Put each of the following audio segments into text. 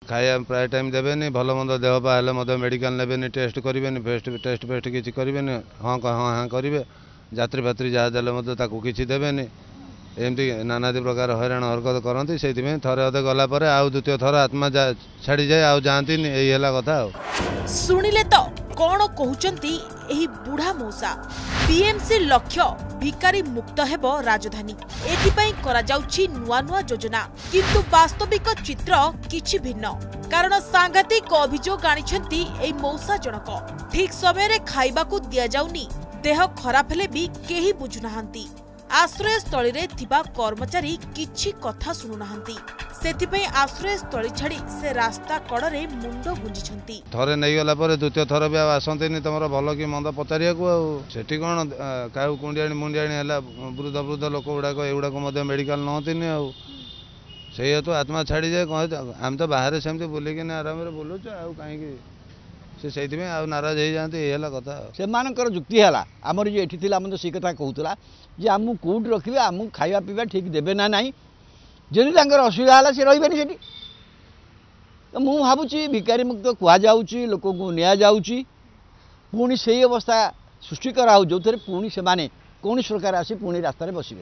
खाया प्राय टाइम देवेनि भल मंद देह पा हेल्ले मेडिकल नेबेनि टेस्ट करेंगे टेस्ट फेस्ट किसी करेंगे हाँ हाँ करेंगे जात्री फात्री जहाँ देते किसी देवेनि एमती नानादी प्रकार हैरान हरकत करती से थे अधे गलापर आउ द्वितीय थर आत्मा छाड़ी जाए आउ जाती यही कथा शुणिले तो कौन कहते एही बुढ़ा मौसा बीएमसी लक्ष्य भिकारी मुक्त हेब राजधानी एथिपाई करा जाउछि नुआ नुआ योजना किंतु वास्तविक चित्र किछि भिन्न कारण सांघातिक अभियोग आनिछंती एही मौसा जनक ठीक समय रे खाइबा को दिया जाउनी देह खराब हेले भी केही बुझुनाहांती आश्रय स्थली रे थिबा कर्मचारी किछि कथा सुनुनाहांती सेथिपई आश्रय स्थली छाड़ी से रास्ता कड़े मुंड गुंजिछंती थरे नहीं गला पर द्वितीय थर भी आसंतेनी तुमर भल कि मंद पचारिया को सेठी कोन काउ कुंडियाणी मुंडियाणी हला वृद्ध वृद्ध लोक गुड़ाक एगुड़ाक मेडिकल नहतिनी आ से हेतु आत्मा छाड़ी जाए कह आम तो बाहर सेमती बुलिकी आराम बुलुच आ कहीं से नाराज हो जाती ये कथा से मानकर जुक्ति है आमर जो ये आम से कथा कहूला जे आम कौट रखिए आम खाଇବା पीवा ठीक देवे ना ना जदि असुविधा है सी रही तो मुझे भावुँ भिकारी मुक्त कहुच्छी लोक को नि पुणी से अवस्था सृष्टि कराऊ जो थे पुणी से कौन प्रकार आसी पुणी रास्तार बसवे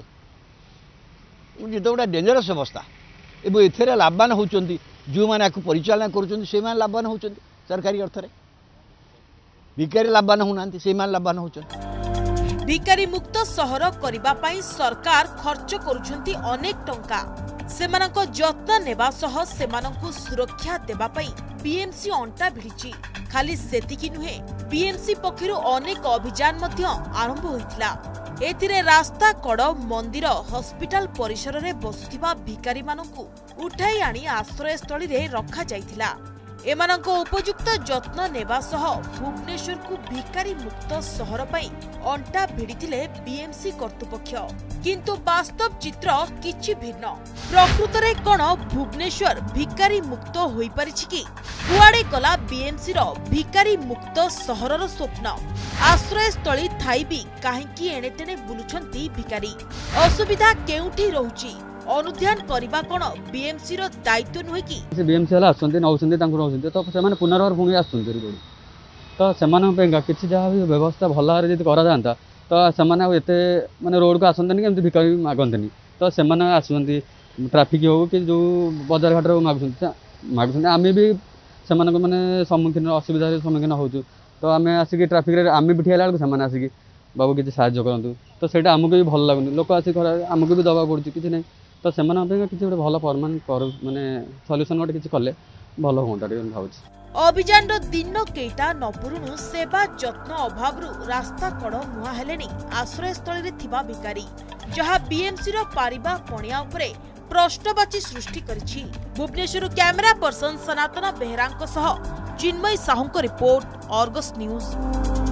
ये तो गोटे डेंजरस अवस्था एवं एथे लाभवान होती जो मैंने परिचालना कर लाभवान होती सरकारी अर्थ में भिकारी लाभवान होना से लाभवान होती भिकारी मुक्त सहर करिबा पाई सरकार खर्च करुछंती अनेक टंका सेमानक जत्न नेबा सह सेमानकु सुरक्षा देबा पाई बीएमसी अंटा भिड़िछि खाली सेतिकी नुहे बीएमसी पक्षरु अनेक अभियान मध्य आरंभ होइतिला एथिरे रास्ता कड़ मंदिर हॉस्पिटल परिसर रे बसुथिबा भिकारी मानकु उठाई आनी आश्रय स्थली रे रखा जाइतिला एमानक उपयुक्त जत्न नेबा सह भुवनेश्वर को भिकारी मुक्त सहर पाई अंटा भिड़िथिले बीएमसी कर्तृपक्ष किंतु वास्तव चित्र किछि भिन्न प्रकृत रे कोन भुवनेश्वर भिकारी मुक्त होई परिछि कि कुआडे गला बीएमसी रो भिकारी मुक्त सहर रो स्वप्न आश्रय स्थली थाई भी काहेकि एणे तेणे बुलुछंती भिकारी असुविधा केउठी रहउची अनुध्यान करबा कोन बीएमसी रो दायित्व नुहे कि से बीएमसी वाला आसुंते नौसंते तांको नौसंते तो सेमाने पुनर्बार भूमि आसुंते रोड तो सेमाने पेंगा किछि जहा भी व्यवस्था भला रे जति करा जानता तो सेमाने एते माने रोड को आसंतनी केमति भिकारी मागंतनी तो सेमाने आसुंती ट्रैफिक हो कि जो बाजार घाट रो मागुंते आमे भी सेमाने को माने सम्मुखीन असुविधा रे सम्मुखीन होजु तो आमे आसी ट्रैफिक रे आमे बिठियाला को सेमाने आसी बाबू किछि साहाय्य करंतु तो सेटा हमको भी भल लागुनी लोक आसी घर हमको भी दबा पड़ुछि किछि नै तो से किसी गोटे भल परमानेंट माने सॉल्यूशन गोटे किसी कले भल होता भावुँ अभियान दिन केटा नपुरुणु सेवा जत्न अभाव रास्ता कड़ मुहा हेलेनी आश्रय स्थली थिबा भिकारी जहा बीएमसी रो पारिबा पणिया उपरे प्रश्नवाची सृष्टि करिछि Bhubaneswar camera person Sanatan Behera Chinmay Sahu report Argus news.